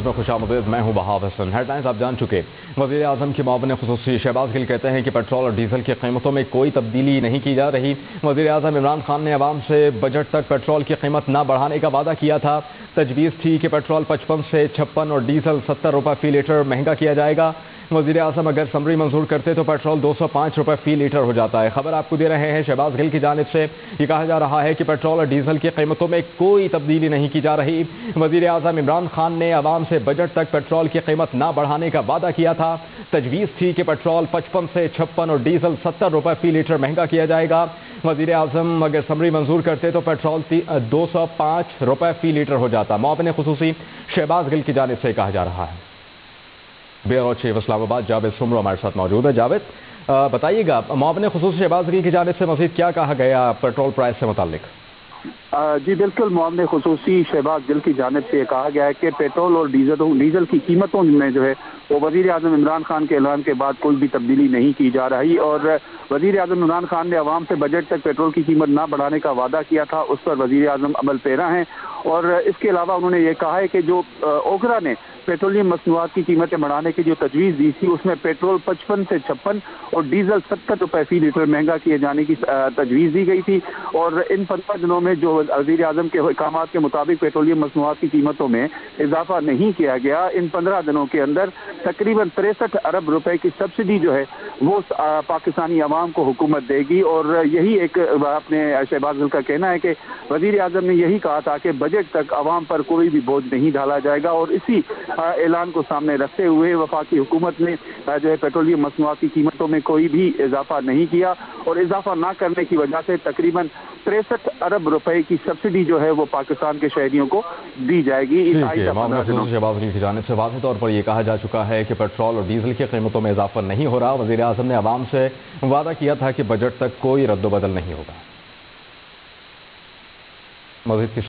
News میں خوش آمدید. میں ہوں بہاو حسن. ہیڈ لائنز آپ جان چکے. وزیر اعظم کے معاون خصوصی شہباز گل کہتے ہیں کہ پیٹرول اور ڈیزل کی قیمتوں میں کوئی تبدیلی نہیں کی جا رہی. وزیر اعظم عمران خان نے عوام سے بجٹ تک پیٹرول کی قیمت نہ بڑھانے کا وعدہ کیا تھا. تجویز تھی کہ پیٹرول 55 سے 56 اور ڈیزل 70 روپے فی لیٹر مہنگا کیا جائے گا. وزیر اعظم اگر سمری منظور کرتے تو پیٹرول 205 روپے فی لیٹر ہو جاتا ہے. خبر آپ کو دے رہے ہیں شہباز گل کی جانب سے. یہ کہا جا رہا ہے کہ پیٹرول اور ڈیزل کی قیمتوں میں کوئی تبدیلی نہیں کی جا رہی. وزیر اعظم عمران خان نے عوام سے بجٹ تک پیٹرول کی قیمت نہ بڑھانے کا وعدہ کیا تھا. تجویز تھی کہ پیٹرول 55 سے 56 اور ڈیزل 70 روپے فی لیٹر مہنگا کیا جائے گا. وزیر اعظم اگر سمری منظور کرتے تو پیٹرول 205 روپے فی لیٹر ہو جاتا. معاون خصوصی شہباز گل کی جانب سے کہا جا رہا ہے. بیرو چیف اسلام آباد جاوید سمرو ہمارے ساتھ موجود ہے. جاوید بتائیے گا معاون خصوصی شہباز گل کی جانب سے مزید کیا کہا گیا پیٹرول پرائس سے متعلق؟ جی بالکل، معاون خصوصی شہباز گل کی جانب سے یہ کہا گیا ہے کہ پیٹرول اور ڈیزل کی قیمتوں میں جو ہے وہ وزیر اعظم عمران خان کے اعلان کے بعد کوئی بھی تبدیلی نہیں کی جا رہی. اور وزیر اعظم عمران خان نے عوام سے بجٹ تک پیٹرول کی قیمت نہ بڑھانے کا وعدہ کیا تھا، اس پر وزیر اعظم عمل پیرا ہیں. اور اس کے علاوہ انہوں نے یہ کہا ہے کہ جو اوکرا نے پیٹرولیم مصنوعات کی قیمتیں بڑھانے کی جو تجویز دی تھی اس میں پیٹرول 55 سے 56 اور ڈیزل 70 روپے فی لیٹر مہنگا کیے جانے کی تجویز دی گئی تھی. اور ان 15 دنوں میں جو وزیر اعظم کے احکامات کے مطابق پیٹرولیم مصنوعات کی قیمتوں میں اضافہ نہیں کیا گیا. ان 15 دنوں کے اندر تقریباً 63 ارب روپے کی سبسڈی جو ہے وہ پاکستانی عوام کو حکومت دے گی. اور یہی ایک اپنے شہباز گل کا کہنا ہے کہ وزیر اعظم نے یہی کہا تھا کہ بجٹ تک عوام پر کوئی بھی بوجھ نہیں ڈالا جائے گا. اور اسی اعلان کو سامنے رکھتے ہوئے وفاقی حکومت نے جو ہے پیٹرولیم مصنوعات کی قیمتوں میں کوئی بھی اضافہ نہیں کیا. اور اضافہ نہ کرنے کی وجہ سے تقریباً 63 ارب روپے کی سبسڈی جو ہے وہ پاکستان کے شہریوں کو دی جائے گی. شہباز گل کی جانب سے واضح طور پر یہ کہا جا چکا ہے کہ پیٹرول اور ڈیزل کی قیمتوں میں اضافہ نہیں ہو رہا. وزیر اعظم نے عوام سے وعدہ کیا تھا کہ بجٹ تک کوئی رد و بدل نہیں ہوگا. مزید